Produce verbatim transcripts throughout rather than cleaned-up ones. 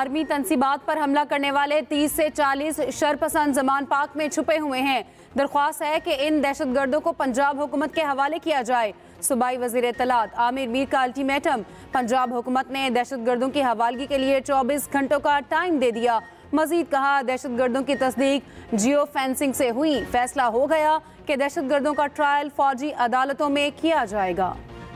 Army तंसीबात पर हमला करने वाले तीस से चालीस शरपसंद जमान पाक में छुपे हुए हैं। दरख्वास्त है कि इन दहशतगर्दों को पंजाब हुकूमत के हवाले किया जाए। सूबाई वजीर इत्तलात आमिर मीर का अल्टीमेटम। पंजाब हुकूमत ने दहशतगर्दों की हवालगी के लिए चौबीस घंटों का टाइम दे दिया। मजीद कहा, दहशतगर्दों की तस्दीक जियो फेंसिंग से हुई। फैसला हो गया कि दहशतगर्दों का ट्रायल फौजी अदालतों में किया जाएगा।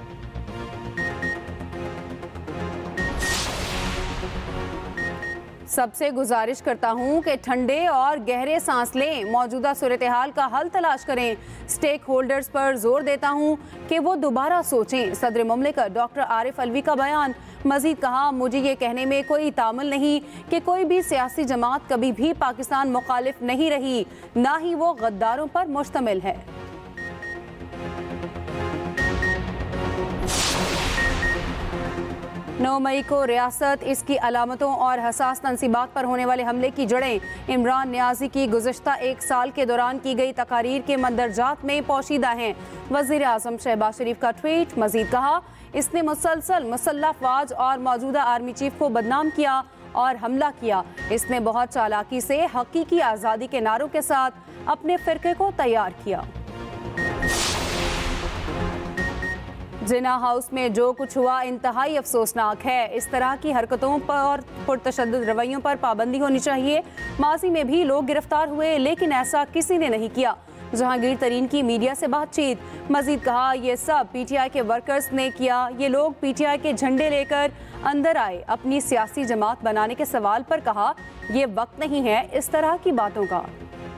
सबसे गुजारिश करता हूं कि ठंडे और गहरे सांस लें, मौजूदा सूरत हाल का हल तलाश करें। स्टेक होल्डर्स पर जोर देता हूं कि वो दोबारा सोचें। सदर मुमलिकत डॉक्टर आरिफ अलवी का बयान। मजीद कहा, मुझे ये कहने में कोई तामुल नहीं कि कोई भी सियासी जमात कभी भी पाकिस्तान मुखालिफ नहीं रही, ना ही वो गद्दारों पर मुश्तमिल है। नौ मई को रियासत, इसकी अलामतों और हसास तनसीबात पर होने वाले हमले की जड़ें। इमरान नियाजी की गुज़श्ता एक साल के दौरान की गई तकारीर के मंदरजात में पोशीदा हैं। वज़ीर आज़म शहबाज शरीफ का ट्वीट। मजीद कहा, इसने मुसलसल मुसल्लह फौज और मौजूदा आर्मी चीफ को बदनाम किया और हमला किया। इसने बहुत चालाकी से हकीकी आज़ादी के नारों के साथ अपने फ़िरके को तैयार किया। जिना हाउस में जो कुछ हुआ इंतहाई अफसोसनाक है। इस तरह की हरकतों पर पुरतशद्दुद रवैयों पर पाबंदी होनी चाहिए। माजी में भी लोग गिरफ्तार हुए, लेकिन ऐसा किसी ने नहीं किया। जहांगीर तरीन की मीडिया से बातचीत। मजीद कहा, ये सब पीटीआई के वर्कर्स ने किया। ये लोग पीटीआई के झंडे लेकर अंदर आए। अपनी सियासी जमात बनाने के सवाल पर कहा, ये वक्त नहीं है इस तरह की बातों का।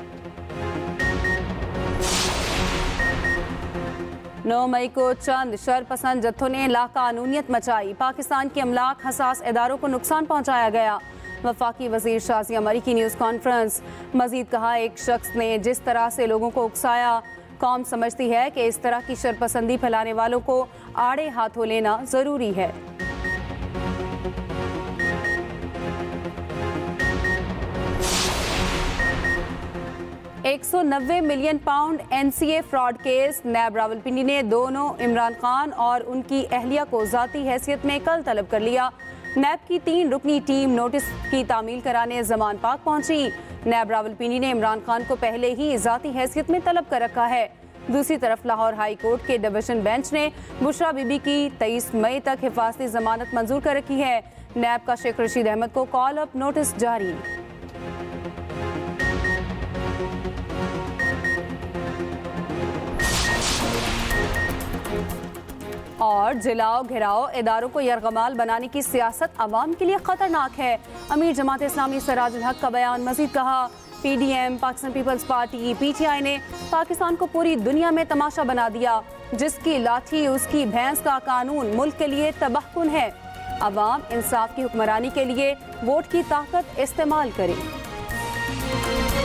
नौ मई को चंद शरपसंद जत्थों ने लाकानूनियत मचाई। पाकिस्तान के अमलाक हसास इदारों को नुकसान पहुंचाया गया। वफाकी वजीर शाजिया मरी की न्यूज़ कॉन्फ्रेंस। मजीद कहा, एक शख्स ने जिस तरह से लोगों को उकसाया, कौम समझती है कि इस तरह की शरपसंदी फैलाने वालों को आड़े हाथों लेना ज़रूरी है। एक सौ नब्बे million pound NCA fraud case. NAB Rawalpindi ने दोनों इमरान खान और उनकी अहलिया को ज़ाती हैसियत में कल तलब कर लिया। नैब की तीन रुकनी टीम नोटिस की तामील कराने जमान पाक पहुंची। नैब रावलपिंडी ने इमरान खान को पहले ही ज़ाती हैसियत में तलब कर रखा है। दूसरी तरफ लाहौर हाई कोर्ट के डिवीजन बेंच ने बुशरा बीबी की तेईस मई तक हिफाजती जमानत मंजूर कर रखी है। नैब का शेख रशीद अहमद को कॉल अप नोटिस जारी। और जिलाओ घिराओ इदारों को यरगमाल बनाने की सियासत अवाम के लिए खतरनाक है। अमीर जमात इस्लामी सराजुल हक का बयान। मजीद कहा, PDM, Pakistan Peoples Party, PTI ने पाकिस्तान को पूरी दुनिया में तमाशा बना दिया। जिसकी लाठी उसकी भैंस का कानून मुल्क के लिए तबाहकुन है। अवाम इंसाफ की हुक्मरानी के लिए वोट की ताकत इस्तेमाल करे।